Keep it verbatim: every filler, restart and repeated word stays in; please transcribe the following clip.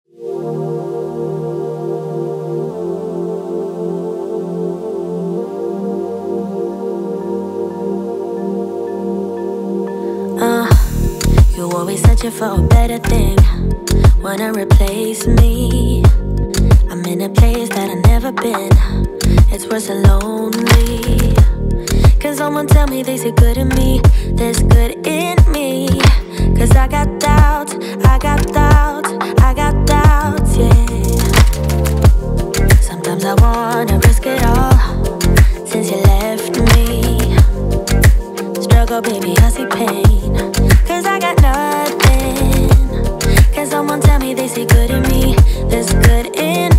Uh, you always searching for a better thing, wanna replace me. I'm in a place that I've never been. It's worse and lonely. Can someone tell me they see good in me? There's good in me. Cause I got doubts, I got doubts, I got doubts, yeah. Sometimes I wanna risk it all. Since you left me, struggle, baby, I see pain. Cause I got nothing. Can someone tell me they see good in me? There's good in